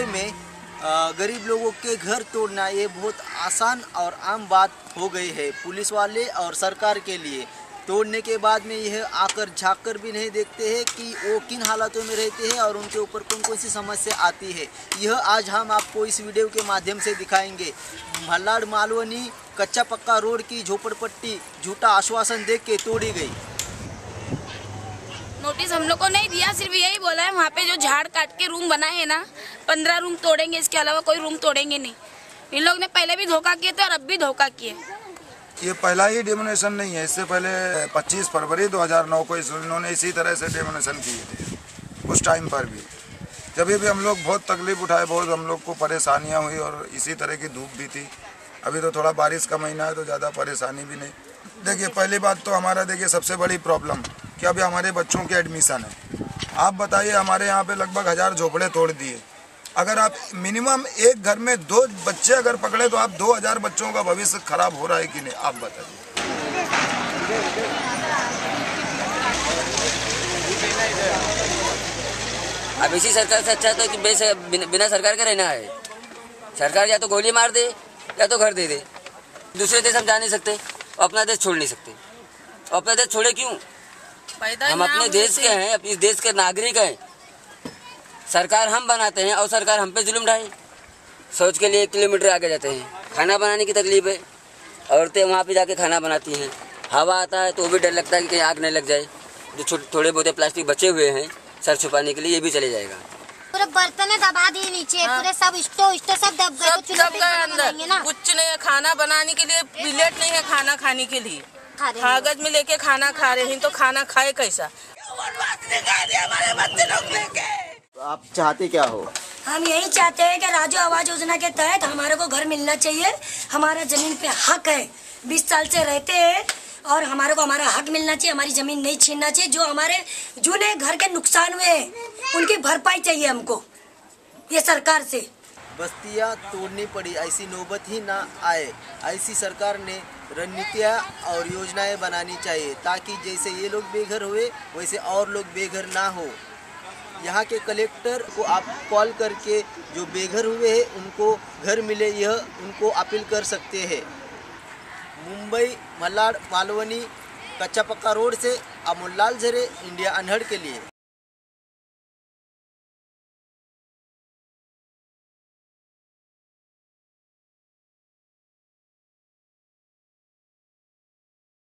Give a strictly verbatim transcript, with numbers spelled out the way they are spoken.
मुंबई में गरीब लोगों के घर तोड़ना ये बहुत आसान और आम बात हो गई है पुलिस वाले और सरकार के लिए। तोड़ने के बाद में यह आकर झाँक कर भी नहीं देखते हैं कि वो किन हालातों में रहते हैं और उनके ऊपर कौन कौन सी समस्या आती है। यह आज हम आपको इस वीडियो के माध्यम से दिखाएंगे। मल्लाड मालवनी कच्चा पक्का रोड की झोपड़पट्टी झूठा आश्वासन देख के तोड़ी गई। नोटिस हम लोग को नहीं दिया, सिर्फ यही बोला है वहाँ पे जो झाड़ काट के रूम बनाए हैं ना, पंद्रह रूम तोड़ेंगे, इसके अलावा कोई रूम तोड़ेंगे नहीं। इन लोग ने पहले भी धोखा किए थे और अब भी धोखा किए। ये पहला ही डेमोनेशन नहीं है, इससे पहले पच्चीस फरवरी दो हज़ार नौ को इन्होंने इसी तरह से डेमोनेशन किए थे। उस टाइम पर भी जब भी हम लोग बहुत तकलीफ उठाए, बहुत हम लोग को परेशानियां हुई और इसी तरह की धूप भी थी। अभी तो थोड़ा बारिश का महीना है तो ज़्यादा परेशानी भी नहीं। देखिए, पहली बात तो हमारा देखिए सबसे बड़ी प्रॉब्लम कि अभी हमारे बच्चों के एडमिशन है। आप बताइए, हमारे यहाँ पे लगभग हज़ार झोपड़े तोड़ दिए। अगर आप मिनिमम एक घर में दो बच्चे अगर पकड़े तो आप दो हज़ार बच्चों का भविष्य खराब हो रहा है कि नहीं, आप बताइए। अब इसी सरकार से अच्छा तो कि बिना, बिना सरकार के रहना है। सरकार या तो गोली मार दे या तो घर दे दे। दूसरे देश हम जा नहीं सकते, अपना देश छोड़ नहीं सकते। अपना देश छोड़े क्यों? हम अपने देश के हैं, अपने देश के नागरिक हैं। सरकार हम बनाते हैं और सरकार हम पे जुल्म ढाए। सोच के लिए एक किलोमीटर आगे जाते हैं। खाना बनाने की तकलीफ है, औरतें वहाँ पे जाके खाना बनाती हैं। हवा आता है तो भी डर लगता है कि कहीं आग नहीं लग जाए। जो थोड़े बहुत प्लास्टिक बचे हुए हैं सर छुपाने के लिए, ये भी चले जाएगा। पूरे बर्तन दबा दिए नीचे। हाँ। पूरे सब स्टोव स्टोव सब दब गए, सब, सब गए अंदर ना। कुछ नहीं है, खाना बनाने के लिए प्लेट नहीं है, खाना खाने के लिए कागज में लेके खाना खा रहे हैं, तो खाना खाए कैसा? हमारे बच्चे लोग लेके। आप चाहते क्या हो? हम यही चाहते हैं कि राजू आवास योजना के तहत हमारे को घर मिलना चाहिए। हमारा जमीन पे हक है, बीस साल से रहते हैं और हमारे को हमारा हक मिलना चाहिए। हमारी जमीन नहीं छीनना चाहिए। जो हमारे जूने घर के नुकसान हुए हैं उनकी भरपाई चाहिए हमको ये सरकार से। बस्तियां तोड़नी पड़ी, ऐसी नौबत ही ना आए, ऐसी सरकार ने रणनीतियाँ और योजनाएं बनानी चाहिए ताकि जैसे ये लोग बेघर हुए वैसे और लोग बेघर ना हो। यहाँ के कलेक्टर को आप कॉल करके जो बेघर हुए हैं उनको घर मिले, यह उनको अपील कर सकते हैं। मुंबई मल्लाड मालवनी कच्चा पक्का रोड से अमोल लाल झरे, इंडिया अनहड़ के लिए।